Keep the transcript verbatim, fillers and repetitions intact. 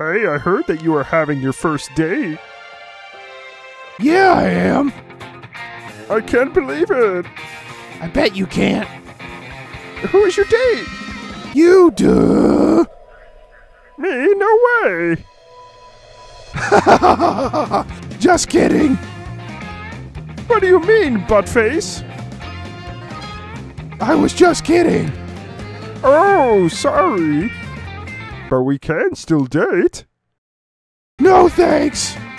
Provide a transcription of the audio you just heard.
Hey, I heard that you are having your first date. Yeah, I am. I can't believe it. I bet you can't. Who is your date? You do. Me? No way. Just kidding. What do you mean, buttface? I was just kidding. Oh, sorry. But we can still date. No thanks.